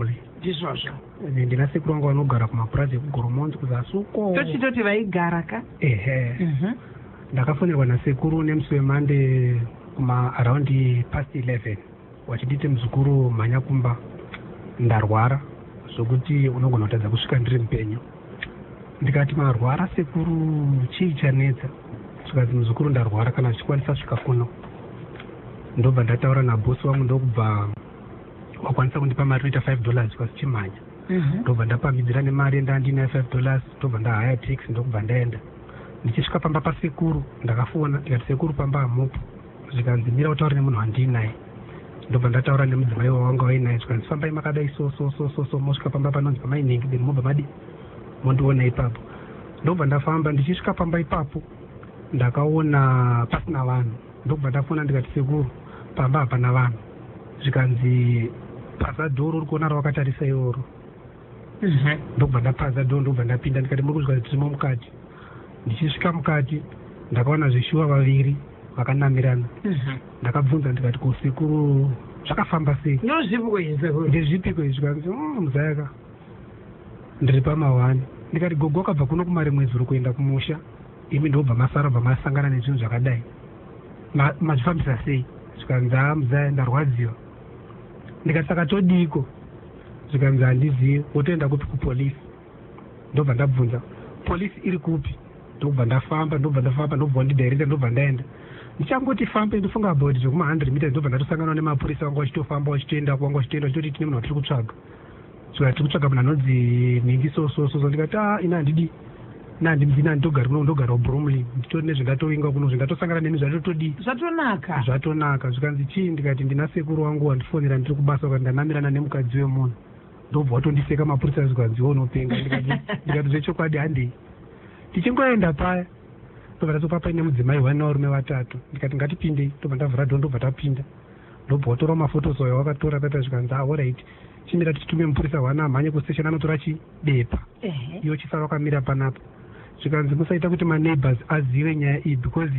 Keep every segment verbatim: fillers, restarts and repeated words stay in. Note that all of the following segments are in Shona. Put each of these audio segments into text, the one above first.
ndizvozvo ndina sekuru wangu vanogara kumapurazi ekugoromonzi kuzasi uko tochitoti vaigara ka ehe ndakafonerwa nasekuru nemusi wemande kuma around past eleven wachiditi muzukuru mhanyakumba ndarwara zvokuti unogona kutadza kusvika ndiri mupenyu. Ndikati marwara sekuru, chii chanetsa? Zvikati muzukuru ndarwara, kana zvichikwanisa svika kuno. Ndobva ndataura nabosi wangu ndokubva wakwanisa kundipa mari inoita five dollars kwasichimhanya. Ndobva ndapambidzira nemari ndandina five dollars, ndobva ndahaya taxi ndokubva ndaenda. Ndichisvika pamba pasekuru ndakafona ndikati sekuru pamba hamupo. Zvikanzi mira utaure nemunhu wandinaye. Ndobva ndataura nemudzimai wanga wainaye zvikanzi fambai makadai so so so so so mosvika pamba panonzi pamainhingi then mobva madi mondiona ipapo. Ndobva ndafamba ndichisvika pamba ipapo ndakaona pasina vanhu. Ndobva ndafona ndikati sekuru pamba hapana vanhu. Zvikanzi paza dhoro uri kuona rawakatarisa iworo. Ndobva ndapaza dhoro ndobva ndapinda ndikati muri kuzvika tirimo mukati. Ndichisvika mukati ndakaona zvishuwa vaviri vakanamirana. Ndakabvunza ndikati kusekuru zvakafamba sei? Ndozvipiko izvi? Ndezvipiko izvi? Zvikanzi muzayaka ndiri pamawani. Ndikati gogo wakabva kuno kumari mwezi uri kuenda kumusha, imi ndobva masara bva masangana nezvinhu zvakadai, mazvifambisa sei? Zvikanzi haa muzaya ndarwadziwa. Ndikati saka todiko? Zvikanzi handizivi. Wotoenda kupi? Kupolisi. Ndobva ndabvunza polisi iri kupi? Ndobva ndafamba ndobva ndafamba ndobva ndidirect ndobva ndaenda. Ndichangoti fambe ndofunga about zvekuma one hundred meters ndobva ndatosangana nemapurisa wangu wachitofamba wachitoenda wangu wachitoenda wachitoti tine munhu watiri kutsvaga. Zvika tiri kutsvaga munhu anonzi Ningi so so so. Ndikati ah ina handidi ina handimdzina handitogari kuno ndogara Bromley nditori nezvendatoinga kuno zvendatosangana nemi zvatotodi zvatonaka zvatonaka. Zvikanzi chii? Ndikati ndina sekuru wangu wandifonera ndiri kubasa kuti ndanamirana nemukadzi wemunhu. Ndobva watondiseka mapurisa zvikanzi wo unopenga. Ndikati zvechokwadi handei. Tichingoenda paya ndobva ndatopa paine mudzimai wane varume vatatu. Ndikati ngatipindei. Ndobva ndavhura dhoo ndobva tapinda. Ndobva watora mafotos ayo wakatora papa. Zvikanzi ah alright chimira tichitume mupurisa wane amhanye kustation anotora chibepa iwo chisara wakamira panapa. Zvikanzi musaita kuti maneighbors azive nyaya iyi because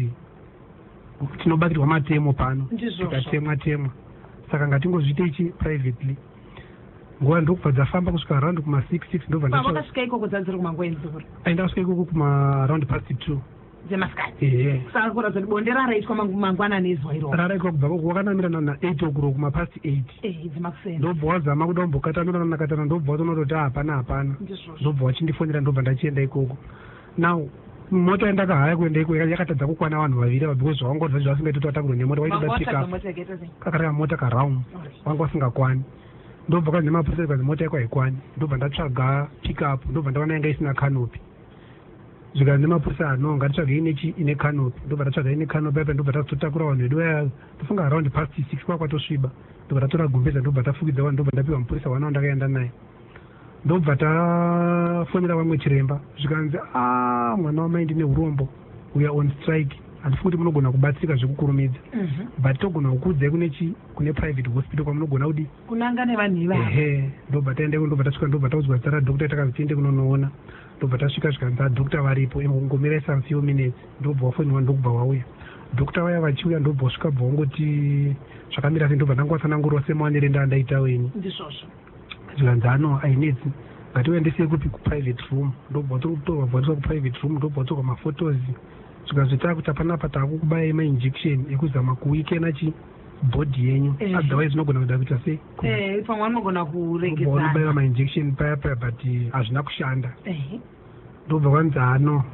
tinobatirwa matemo pano tikatemwa temwa, saka ngatingozviite ichi privately. Nguva ndokubva dzafamba kusvika around kuma six six ndobva ndakasvika ikoko dzadziri kumangwenzi kuri ndakasvika ikoko kuma around past two dzemasikati. ehe saka kuratidza kuti bonde raraitwa mangwanani izwa iro raraitwa kubva koko wakanamirana na eight okuro kuma past eight eh dzemakuseni. ndobva wazama kuda kumbokatanura nakatana ndobva watonototi hapana hapana. Ndobva wachindifonera ndobva ndachienda ikoko. Now mota yandakahaya kuenda ikoko yakatadza kukwana vanhu vaviri because zvawangodza zvasingaitoti watangurwa nemota waitoda pick up kakareka mota karound wanga wasingakwani. Ndobva kwanzi nemapurisa zvikanzi mota yako haikwani. Ndobva ndatsvaga pick up ndobva ndaona yanga isina kanopi. Zvikanzi nemapurisa ano ngatitsvage inechi ine kanopi. Ndobva ndatsvaga ine kanopi apa ndobva tazotakura vanhu vedu vaya tofunga around past six kwa kwatosviba. Ndobva tatora gumbeza ndobva tafukidza vanhu ndobva ndapiwa mupurisa wana wandakaenda naye. Ndobva tafonera vamwe chiremba zvikanzi ah mwana wamai ndine urombo we are on strike handifuni kuti munogona kubatsirika zvekukurumidza but togona kukuudzai kunechi kune private hospital kwamunogona kuti kunanga nevanhu ivavo. ehe ndobva taendeko ndobva tasvika ndobva taudzwa zita radhokta takazi tiende kunonoona. Ndobva tasvika zvikanzi adhokta varipo ingomira some few minutes. Ndobva wafoniwa ndokubva wauya dhokta vaya vachiuya ndobva wasvika bva wangoti zvakamira sei. Ndobva ndangwatsanangurwa semawanire ndandaita wenyu ndizvozvo. Zvikanzi ano ainetsi ngatiuendesei kupi? Kuprivate room. Ndobva totorwa bvatiswa kuprivate room ndobva totorwa mafotos. Zvikanzi takuti apanapa takukubayai mainjection ekuzama kuwikena chi bhodhi yenyu otherwise unogona kuda kuita sei? Eh pamwe anogona kuregedzana. Unobayira mainjection paya paya but hazvina kushanda. Ndobva kwanzi ano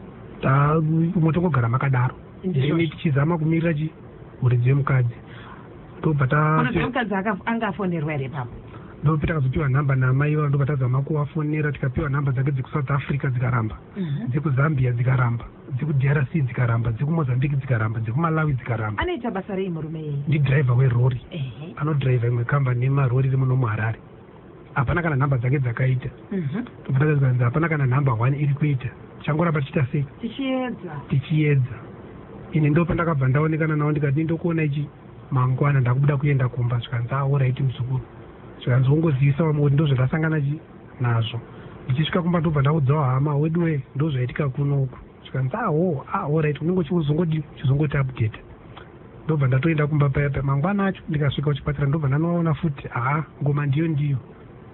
motongogara makadaro then tichizama kumirira chi uridzi wemukadzi. Ndobva mukadzi anga afonerwa here papo. Ndobva takazopiwa nhamba namai vavo ndobva tazama kuvafonera tikapiwa nhamba dzake dzekusouth africa dzikaramba, dzekuzambia dzikaramba, dzekudr c dzikaramba, dzekumozambique dzikaramba, dzekumalawi dzikaramba. Anoita basa rei murume iyi? Ndidhiraivha werori. Anodhiraivha imwe kambani nemarori rimuno muharare. Hapana kana nhamba dzake dzakaita. Ndobva tazozvanzi hapana kana nhamba one iri kuita. Changoramba tichiita sei? Tichiedza. Tichiedza. Ini ndopa ndakabva ndaonekana nawo ndikati ndokuona ichi mangwana ndakubuda kuenda kumba. Zvikanzi ah alright muzukuru. Zvikanzi wongozivisa vamwe kuti ndozvandasangana nazvo. Ndichisvika kumba ndobva ndaudzawo hama wedu we ndozvaitika kuno uku. Zvikanzi ah oh ah alright unenge uchizongoti chizongoti update. Ndobva ndatoenda kumba paya paya mangwana acho ndikasvika kuchipatara ndobva ndanoona futi ah ngoma ndiyo ndiyo.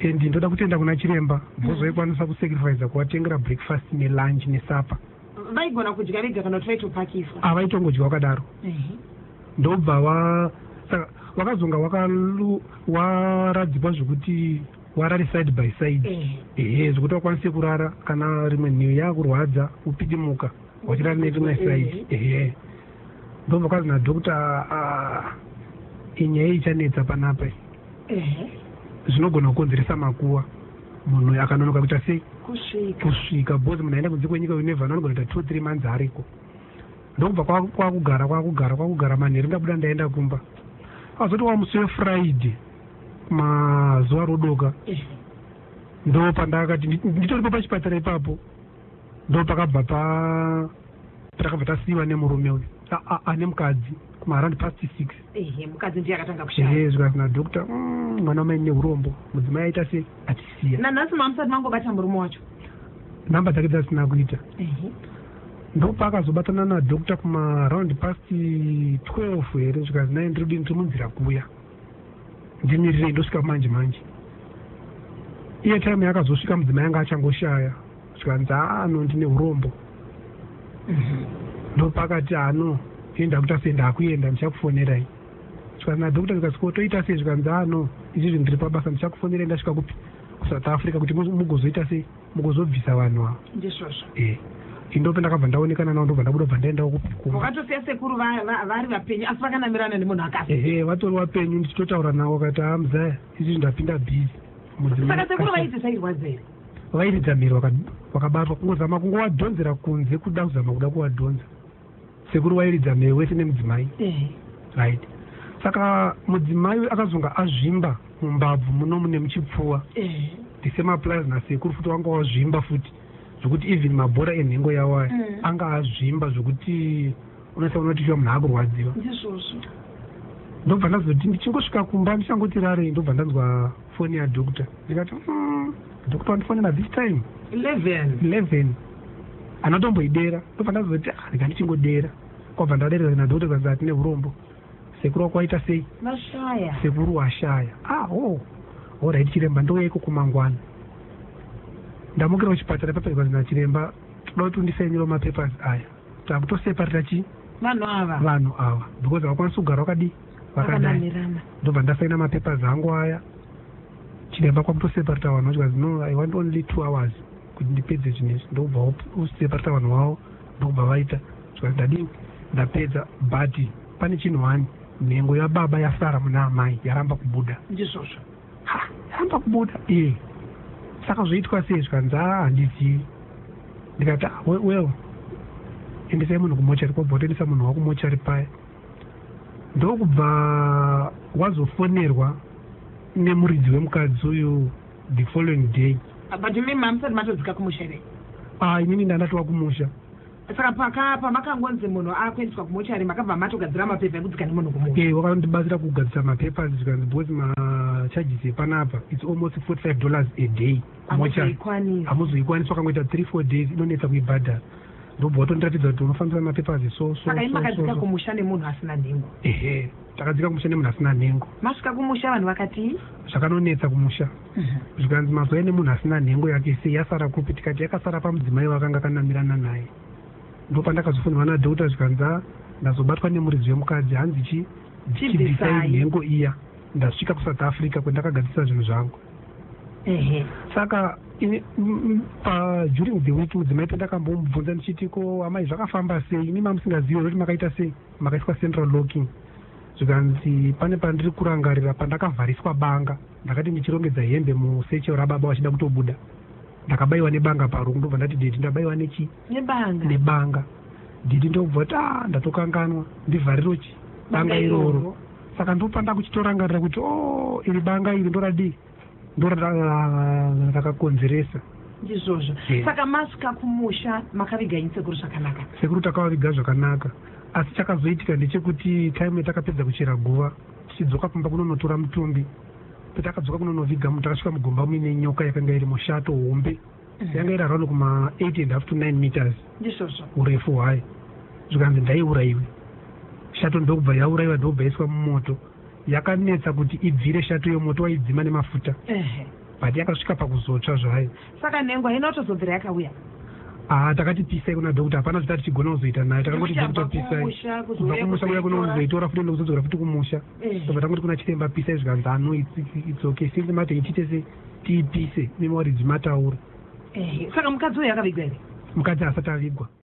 and ndoda kutoenda kuna chiremba mbozoikwanisa kusacrifice kuvatengera breakfast nelunch nesapa. Vaigona kudya vega kana kuti vaitopakiswa? Havaitongodya wakadaro. Ndobva wa saka wakazonga wakalu waradzikwa zvokuti warari side by side. Ehe, zvokuti wakwanise kurara kana rimwe nhiyo yakurwadza upidimuka wachirara nerimwe side. Ehe, ndobva kwazi nadhokota inyaya ichanetsa panapa zvinogona kukonzeresa makuwa. Munhu akanonoka kuita sei kusvika kusvika bhozi munhu aenda kunze kwenyika unevha anogona kuita two three months ariko. Ndobva kwakugara kwakugara kwakugara manheru ndabuda ndaenda kumba. Azoti wamusi wefriday mazuva rodoka ndo pandakati nditoripo pachipatara ipapo ndo pakabva pa takabva tasiyiwa nemurume uyu ane mukadzi kuma around past six. Ehe, mukadzi ndiye akatanga kushaya. Zvikati nadhokota mwana wamai neurombo mudzimai aita sei atisiya. Nanhasi mamusati mangobata murume wacho namba dzake dzasina kuita. Ndopakazobatana nadhokota kuma around past twelve here zvikati naye ndirudi ndimunzira kuya ndimirire ndosvika manje manje. Iye time yakazosvika mudzimai anga achangoshaya zvikanzi ano ndine urombo. Ndopakati ano enda kuita sei ndakuenda ndichakufonerai. Zvikanzi nadhokota zvikati toita sei zvikanzi ano izvizvi ndiri pabasa ndichakufonera ndasvika kupi kuSouth Africa kuti mugozoita sei mugozobvisa vanhu ava. Ndizvozvo. Eh. Indope ndakabva ndaonekana navo ndobva ndabuda bva ndaenda kupikuma. Wakatosiya sekuru vari vapenyu asi vakanamirana nemunhu akasi. Ehe, vatori vapenyu ndichitotaura navo vakati hamzaya izvi ndapinda bhizi. Saka sekuru vaiti sairwadza here? Vairidza miri vakabatwa kungozama kungovadhonzera kunze kuda kuzama kuda kuvadhonza. Sekuru vairidza miri wese nemudzimai. Right. Saka mudzimai akazonga azvimba mumbabvu muno mune muchipfuwa. The same applies nasekuru futi wanga wazvimba futi. Zvokuti even mabhora enhengo yawo aya anga azvimba zvokuti unosa unoti shuwa munhu akurwadziwa. Ndizvozvo. Ndobva ndazoti ndichingosvika kumba ndichangoti rarei ndobva ndanzwa foni yadhokota. Ndikati dhokota wandifonera this time eleven eleven anotomboidera. Ndobva ndazoti ndika ndichingodera kwabva ndaderera nadhokota zvanzi atine urombo. Sekuru wako waita sei? Vashaya. Sekuru washaya. Ah oh. Alright chiremba ndouya iko kumangwana. Ndamukira kuchipatara papepa zvanzi nachiremba toda kuti undisainire mapepers aya. Takutoseparira chi? Vanhu ava. Vanhu ava. Because vakwanisa kugara wakadi vakadai. Ndobva ndasaina mapepers angu aya. Chiremba kwakutoseparira vanhu vachikazi no I want only two hours kuti ndipedze chinezvi. Ndobva useparira vanhu vavo ndobva vaita. Zvikazi ndadii ndapedza but pane chinhu wani nhengo yababa yasara muna amai yaramba kubuda. Ndizvozvo. Ha, yaramba kubuda. Eh. Saka zvoitwa sei zvikanzi handizivi. Ndikati well endesai munhu kumochari kwabva toendesa munhu wakumochari paya. Ndokubva wazofonerwa nemuridzi wemukadzi uyu the following day. But imi mamusati matodzika kumochari? Ah, inini ndandati wakumusha. Saka paka pamakangonzi munhu akuendeswa kumochari makabva matogadzira mapepa ekudzika nemunhu kumusha? Eh, wakandibatsira kugadzira mapepers zvikanzi because macharges epanapa it's almost forty-five dollars a day kumochari. Hamuzoikwanisa wakangoita three four days inonetsa kuibhadhara. Ndobva watondiratidza kuti unofambisa mapepers so so. Saka imi makadzika kumusha nemunhu asina nhengo? Ehe, takadzika kumusha nemunhu asina nhengo. Masvika kumusha vanhu vakati zvakanonetsa kumusha. Zvikanzi mazova nemunhu asina nhengo yake sei yasara kupi tikati yakasara pamudzimai wakanga akanamirana naye. Ndopandakazofunirwa nadhokota zvikanzi ndazobatwa nemuridzi wemukadzi hanzi chi chibvisai nhengo iya ndasvika kuSouth Africa kwendakagadzisa zvinhu zvangu. Ehe. Saka during the week mudzimai pendakambomubvunza ndichiti ko amai zvakafamba sei ini mamusingazivi kuti makaita sei makaiswa central locking. Zvikanzi pane pandiri kurangarira pandakavhariswa banga ndakati ndichirongedza hembe musecho rababa wachida kutobuda ndakabayiwa nebanga parungu ndobva ndati didi ndabayiwa nechi nebanga nebanga didi ndobva kuti ah ndatokanganwa ndivhariro chi banga iroro. Saka ndopanda kuchitorangarira kuti oh iri banga iri ndoradi ndorakakonzeresa. Ndizvozvo. Saka masvika kumusha makaviga ini sekuru zvakanaka? Sekuru takavaviga zvakanaka asi chakazoitika ndechekuti time yatakapedza kuchera guva tichidzoka kumba kunonotora mutumbi petakadzoka kunonoviga munhu takasvika mugomba muine nyoka yakanga iri mushato hombe yanga iri around kuma eight and half to nine meters ndizvozvo urefu hwayo. Zvikanzi ndaiurayiwe shato ndokubva yaurayiwa ndobva yaiswa mumoto. Yakanetsa kuti ibvire shato yomoto waidzima nemafuta. but yakasvika pakuzotsva zvayo. Saka nhengo haina kutozobvira yakauya. Ah, takati pisai kuna dhokta, hapana zvitati tichigona kuzoita naye. Takangoti kumusha kubva kumusha kuya kunozoitora futi ndokuzodzora futi kumusha. Tobva tangoti kuna chiremba pisai zvikanzi ano it's okay. Since mati ichitese tiipise nemauridzi matauro. Eh, saka mukadzi uyu akavigwa here? Mukadzi asati avigwa.